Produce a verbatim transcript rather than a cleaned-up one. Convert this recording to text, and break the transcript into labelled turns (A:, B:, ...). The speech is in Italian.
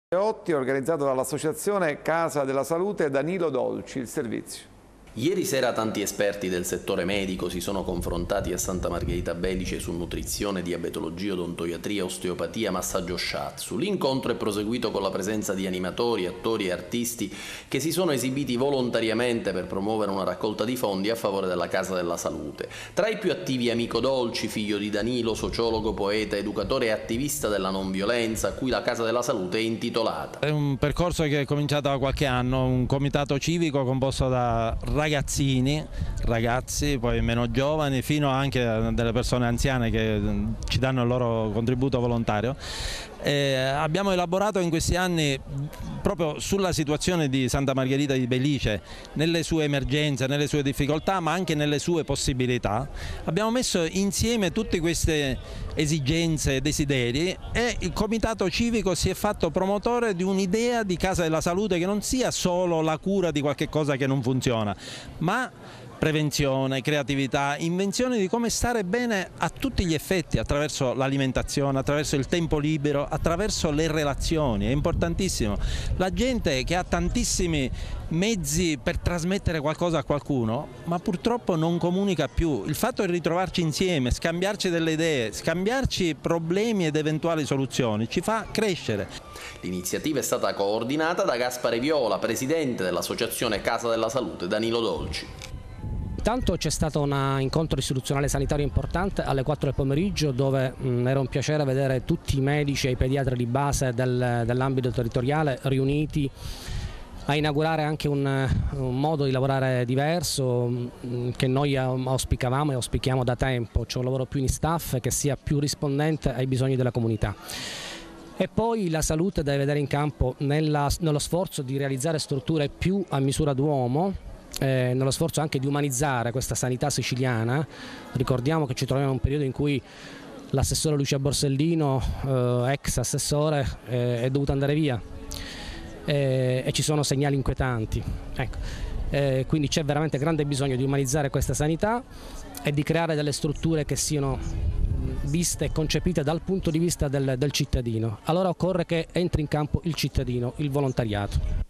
A: Otti, organizzato dall'associazione Casa della Salute Danilo Dolci, il servizio.
B: Ieri sera tanti esperti del settore medico si sono confrontati a Santa Margherita Belice su nutrizione, diabetologia, odontoiatria, osteopatia, massaggio shiatsu. L'incontro è proseguito con la presenza di animatori, attori e artisti che si sono esibiti volontariamente per promuovere una raccolta di fondi a favore della Casa della Salute. Tra i più attivi Amico Dolci, figlio di Danilo, sociologo, poeta, educatore e attivista della non violenza, a cui la Casa della Salute è intitolata.
C: È un percorso che è cominciato da qualche anno, un comitato civico composto da ragazzini, ragazzi, poi meno giovani, fino anche a delle persone anziane che ci danno il loro contributo volontario. E abbiamo elaborato in questi anni proprio sulla situazione di Santa Margherita di Belice, nelle sue emergenze, nelle sue difficoltà, ma anche nelle sue possibilità. Abbiamo messo insieme tutte queste esigenze e desideri e il comitato civico si è fatto promotore di un'idea di Casa della Salute che non sia solo la cura di qualche cosa che non funziona, ma prevenzione, creatività, invenzione di come stare bene a tutti gli effetti, attraverso l'alimentazione, attraverso il tempo libero, attraverso le relazioni. È importantissimo. La gente che ha tantissimi mezzi per trasmettere qualcosa a qualcuno, ma purtroppo non comunica più. Il fatto di ritrovarci insieme, scambiarci delle idee, scambiarci problemi ed eventuali soluzioni ci fa crescere.
B: L'iniziativa è stata coordinata da Gaspare Viola, presidente dell'associazione Casa della Salute Danilo Dolci.
D: Intanto c'è stato un incontro istituzionale sanitario importante alle quattro del pomeriggio dove mh, era un piacere vedere tutti i medici e i pediatri di base del, dell'ambito territoriale riuniti a inaugurare anche un, un modo di lavorare diverso mh, che noi auspicavamo e auspichiamo da tempo, cioè un lavoro più in staff che sia più rispondente ai bisogni della comunità. E poi la salute deve vedere in campo nella, nello sforzo di realizzare strutture più a misura d'uomo, Eh, nello sforzo anche di umanizzare questa sanità siciliana. Ricordiamo che ci troviamo in un periodo in cui l'assessore Lucia Borsellino, eh, ex assessore, eh, è dovuta andare via eh, e ci sono segnali inquietanti. Ecco. Eh, quindi c'è veramente grande bisogno di umanizzare questa sanità e di creare delle strutture che siano viste e concepite dal punto di vista del, del cittadino. Allora occorre che entri in campo il cittadino, il volontariato.